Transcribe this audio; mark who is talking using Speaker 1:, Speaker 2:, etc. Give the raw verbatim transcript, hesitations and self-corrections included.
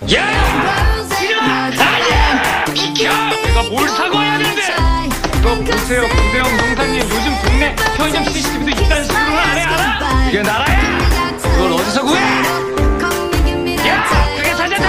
Speaker 1: 야! 이리 와! 아니야! 비켜! 내가 뭘 사과해야 되는데! 이거 보세요, 구대영 형사님. 요즘 동네 편의점 씨씨티비도 이딴 식으로는 안 해, 알아? 이게 나라